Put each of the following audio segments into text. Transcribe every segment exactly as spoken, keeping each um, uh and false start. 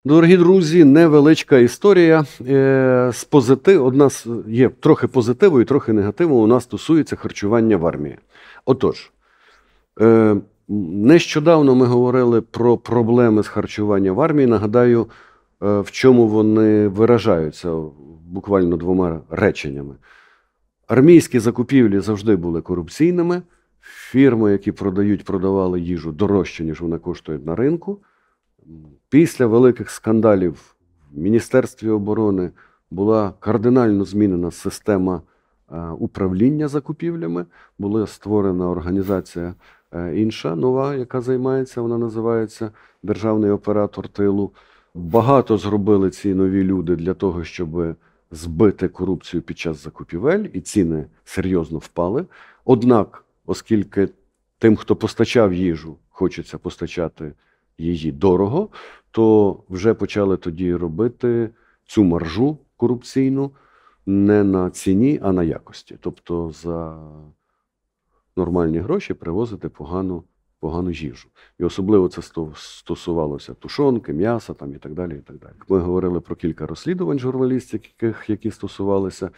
Дорогі друзі, невеличка історія. Е, з позитив... Одна з... Є трохи позитиву і трохи негативу у нас стосується харчування в армії. Отож, е, нещодавно ми говорили про проблеми з харчуванням в армії. Нагадаю, е, в чому вони виражаються буквально двома реченнями. Армійські закупівлі завжди були корупційними. Фірми, які продають, продавали їжу дорожче, ніж вона коштує на ринку. Після великих скандалів в Міністерстві оборони була кардинально змінена система управління закупівлями. Була створена організація інша, нова, яка займається, вона називається Державний оператор тилу. Багато зробили ці нові люди для того, щоб збити корупцію під час закупівель, і ціни серйозно впали. Однак, оскільки тим, хто постачав їжу, хочеться постачати її дорого, то вже почали тоді робити цю маржу корупційну не на ціні, а на якості. Тобто за нормальні гроші привозити погану, погану їжу. І особливо це стосувалося тушонки, м'яса там, і так далі. І так далі. Ми говорили про кілька розслідувань журналістських, які стосувалися.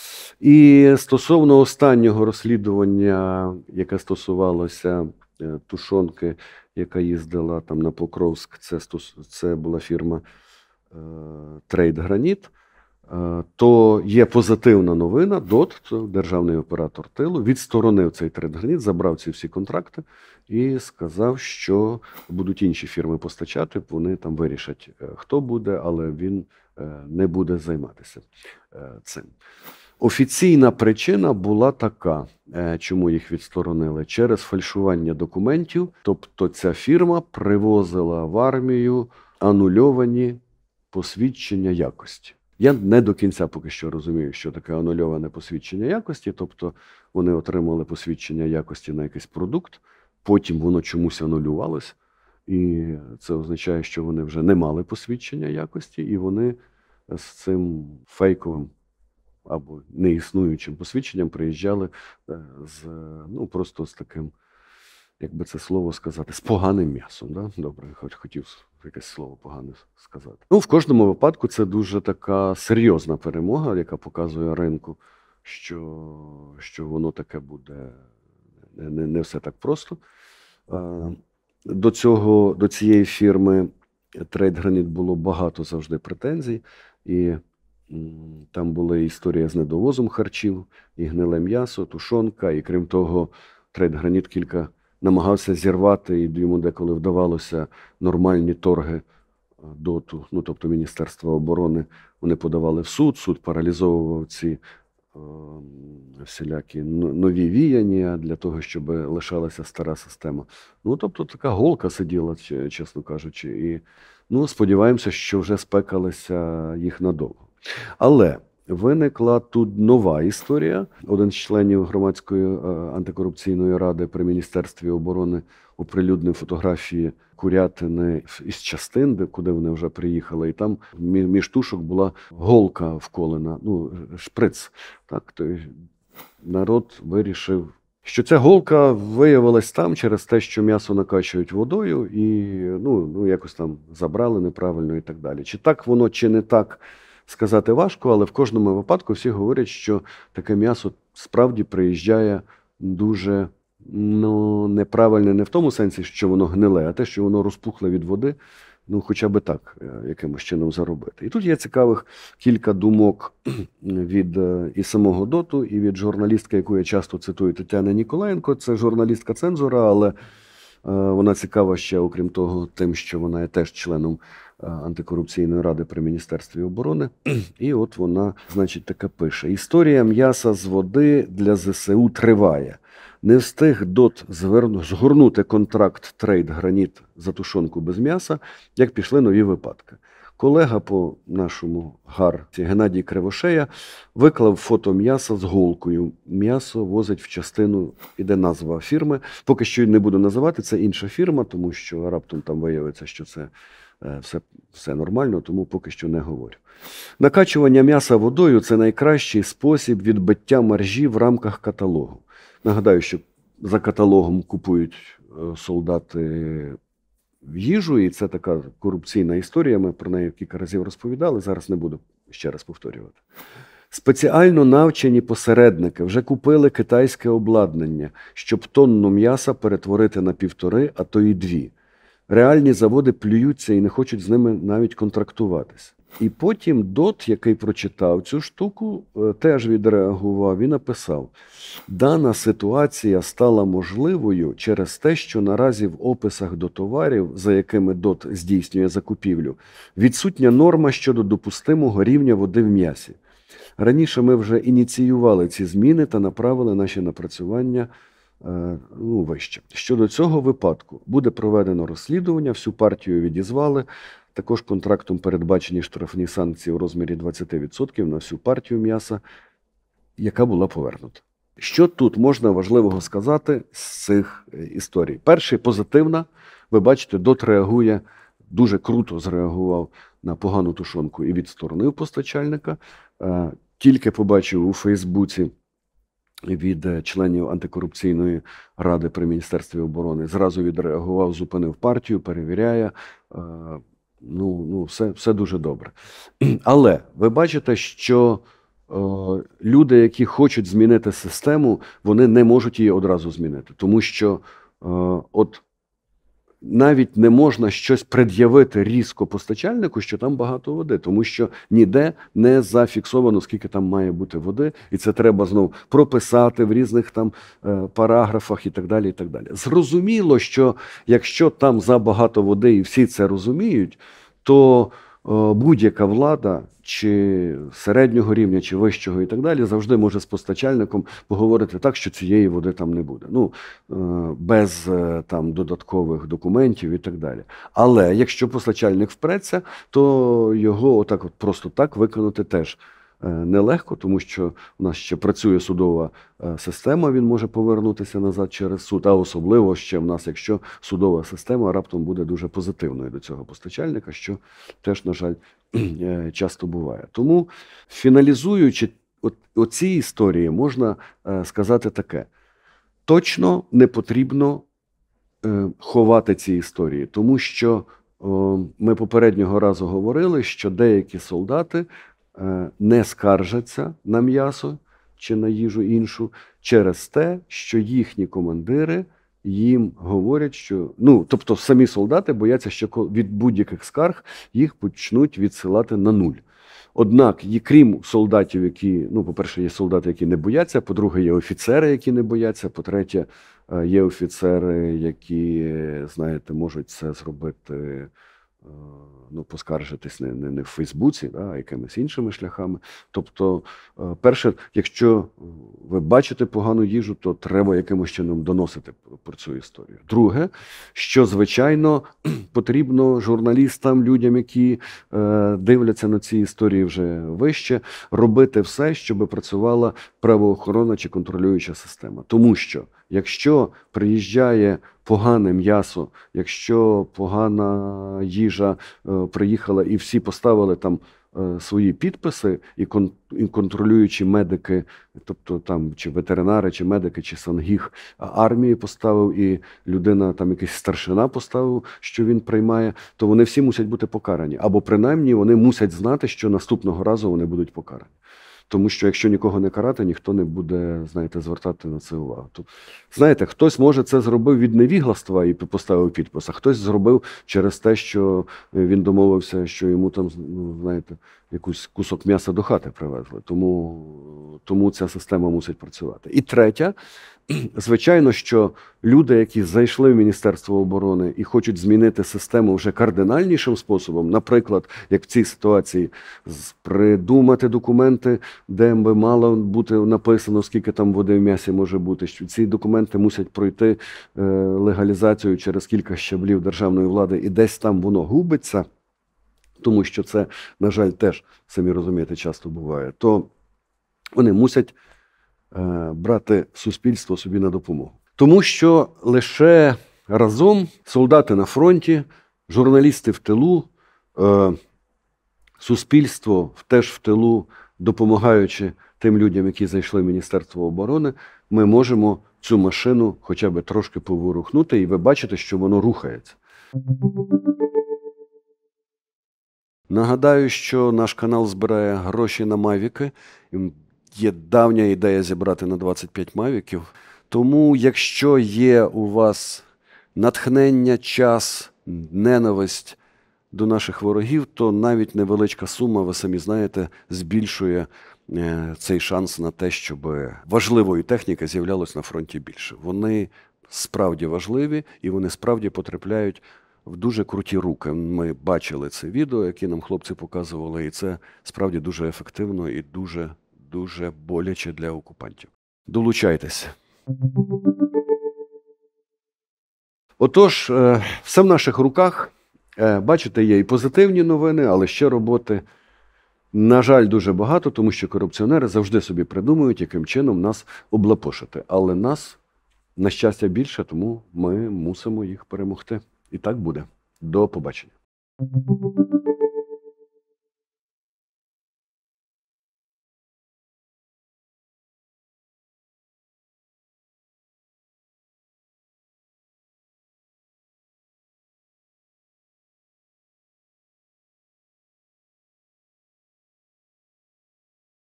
І стосовно останнього розслідування, яке стосувалося тушонки, яка їздила там на Покровськ, це, це була фірма е, Трейд Граніт, е, то є позитивна новина. ДОТ, Державний оператор тилу, відсторонив цей Трейд Граніт, забрав ці всі контракти і сказав, що будуть інші фірми постачати, вони там вирішать, хто буде, але він е, не буде займатися е, цим. Офіційна причина була така, чому їх відсторонили, через фальшування документів. Тобто ця фірма привозила в армію анульовані посвідчення якості. Я не до кінця поки що розумію, що таке анульоване посвідчення якості. Тобто вони отримали посвідчення якості на якийсь продукт, потім воно чомусь анулювалось. І це означає, що вони вже не мали посвідчення якості, і вони з цим фейковим або неіснуючим посвідченням приїжджали з, ну, просто з таким, як би це слово сказати, з поганим м'ясом. Да? Добре, хоч хотів якесь слово погане сказати. Ну, в кожному випадку це дуже така серйозна перемога, яка показує ринку, що, що воно таке буде, не, не все так просто. До цього, до цієї фірми Трейд Граніт було багато завжди претензій, і там була історія з недовозом харчів, і гниле м'ясо, тушонка, і крім того, Трейд Граніт кілька намагався зірвати, і йому деколи вдавалося нормальні торги ДОТу, ну тобто Міністерства оборони, вони подавали в суд, суд паралізовував ці е, всілякі нові віяння для того, щоб лишалася стара система. Ну тобто така голка сиділа, чесно кажучи, і ну, сподіваємося, що вже спекалися їх надовго. Але виникла тут нова історія. Один з членів громадської антикорупційної ради при Міністерстві оборони оприлюднив фотографії курятини із частин, куди вони вже приїхали, і там між тушок була голка вколена, ну, шприц. Так, то народ вирішив, що ця голка виявилась там через те, що м'ясо накачують водою і ну, ну, якось там забрали неправильно і так далі. Чи так воно, чи не так, сказати важко, але в кожному випадку всі говорять, що таке м'ясо справді приїжджає дуже ну, неправильне не в тому сенсі, що воно гниле, а те, що воно розпухле від води, ну хоча б так якимось чином заробити. І тут є цікавих кілька думок від і самого ДОТу, і від журналістки, яку я часто цитую, Тетяни Ніколаєнко. Це журналістка-цензора, але вона цікава ще, окрім того, тим, що вона є теж членом антикорупційної ради при Міністерстві оборони. І от вона, значить, таке пише. Історія м'яса з води для ЗСУ триває. Не встиг ДОТ згорнути контракт Трейд Граніт за тушонку без м'яса, як пішли нові випадки. Колега по нашому гарці Геннадій Кривошея виклав фото м'яса з голкою. М'ясо возить в частину, іде назва фірми. Поки що не буду називати, це інша фірма, тому що раптом там виявиться, що це все, все нормально, тому поки що не говорю. Накачування м'яса водою – це найкращий спосіб відбиття маржі в рамках каталогу. Нагадаю, що за каталогом купують солдати в їжу, і це така корупційна історія, ми про неї кілька разів розповідали, зараз не буду ще раз повторювати. Спеціально навчені посередники вже купили китайське обладнання, щоб тонну м'яса перетворити на півтори, а то й дві. Реальні заводи плюються і не хочуть з ними навіть контрактуватись. І потім ДОТ, який прочитав цю штуку, теж відреагував і написав: дана ситуація стала можливою через те, що наразі в описах до товарів, за якими ДОТ здійснює закупівлю, відсутня норма щодо допустимого рівня води в м'ясі. Раніше ми вже ініціювали ці зміни та направили наші напрацювання ну, вище. Щодо цього випадку буде проведено розслідування, всю партію відізвали. Також контрактом передбачені штрафні санкції у розмірі двадцять відсотків на всю партію м'яса, яка була повернута. Що тут можна важливого сказати з цих історій? Перше, позитивна. Ви бачите, ДОТ реагує, дуже круто зреагував на погану тушонку і відсторонив постачальника. Тільки побачив у Фейсбуці від членів антикорупційної ради при Міністерстві оборони, зразу відреагував, зупинив партію, перевіряє. Ну, ну все, все дуже добре. Але ви бачите, що е, люди, які хочуть змінити систему, вони не можуть її одразу змінити. Тому що е, от навіть не можна щось пред'явити різко постачальнику, що там багато води, тому що ніде не зафіксовано, скільки там має бути води, і це треба знову прописати в різних там е, параграфах і так далі, і так далі. Зрозуміло, що якщо там забагато води і всі це розуміють, то е, будь-яка влада, чи середнього рівня, чи вищого і так далі, завжди може з постачальником поговорити так, що цієї води там не буде. Ну, без там додаткових документів і так далі. Але якщо постачальник впреться, то його отак от просто так виконати теж нелегко, тому що у нас ще працює судова система, він може повернутися назад через суд, а особливо ще в нас, якщо судова система раптом буде дуже позитивною до цього постачальника, що теж, на жаль, часто буває. Тому, фіналізуючи оці історії, можна сказати таке. Точно не потрібно ховати ці історії, тому що ми попереднього разу говорили, що деякі солдати не скаржаться на м'ясо чи на їжу іншу через те, що їхні командири їм говорять, що, ну, тобто самі солдати бояться, що від будь-яких скарг їх почнуть відсилати на нуль. Однак, і крім солдатів, які, ну, по-перше, є солдати, які не бояться, по-друге, є офіцери, які не бояться, по-третє, є офіцери, які, знаєте, можуть це зробити, ну, поскаржитись не, не, не в Фейсбуці, да, а якимись іншими шляхами. Тобто, перше, якщо ви бачите погану їжу, то треба якимось чином доносити про цю історію. Друге, що, звичайно, потрібно журналістам, людям, які е, дивляться на ці історії вже вище, робити все, щоб працювала правоохоронна чи контролююча система. Тому що, якщо приїжджає погане м'ясо, якщо погана їжа е, приїхала і всі поставили там е, свої підписи, і, кон, і контролюючі медики, тобто там чи ветеринари, чи медики, чи сангіг армії поставив, і людина, там якийсь старшина поставив, що він приймає, то вони всі мусять бути покарані. Або принаймні вони мусять знати, що наступного разу вони будуть покарані. Тому що якщо нікого не карати, ніхто не буде, знаєте, звертати на це увагу. Тут, знаєте, хтось, може, це зробив від невігластва і поставив підпис, а хтось зробив через те, що він домовився, що йому там, ну, знаєте, якийсь кусок м'яса до хати привезли. Тому, тому ця система мусить працювати. І третє, звичайно, що люди, які зайшли в Міністерство оборони і хочуть змінити систему вже кардинальнішим способом, наприклад, як в цій ситуації, придумати документи, де би мало бути написано, скільки там води в м'ясі може бути, що ці документи мусять пройти легалізацію через кілька щаблів державної влади, і десь там воно губиться, тому що це, на жаль, теж, самі розумієте, часто буває, то вони мусять брати суспільство собі на допомогу. Тому що лише разом солдати на фронті, журналісти в тилу, суспільство теж в тилу, допомагаючи тим людям, які зайшли в Міністерство оборони, ми можемо цю машину хоча б трошки поворухнути, і ви бачите, що воно рухається. Нагадаю, що наш канал збирає гроші на мавіки. Є давня ідея зібрати на двадцять п'ять мавіків. Тому, якщо є у вас натхнення, час, ненависть до наших ворогів, то навіть невеличка сума, ви самі знаєте, збільшує е, цей шанс на те, щоб важливої техніки з'являлось на фронті більше. Вони справді важливі і вони справді потрапляють в дуже круті руки. Ми бачили це відео, яке нам хлопці показували, і це справді дуже ефективно і дуже, дуже боляче для окупантів. Долучайтеся. Отож, е, все в наших руках. Е, Бачите, є і позитивні новини, але ще роботи, на жаль, дуже багато, тому що корупціонери завжди собі придумують, яким чином нас облапошити. Але нас, на щастя, більше, тому ми мусимо їх перемогти. І так буде. До побачення.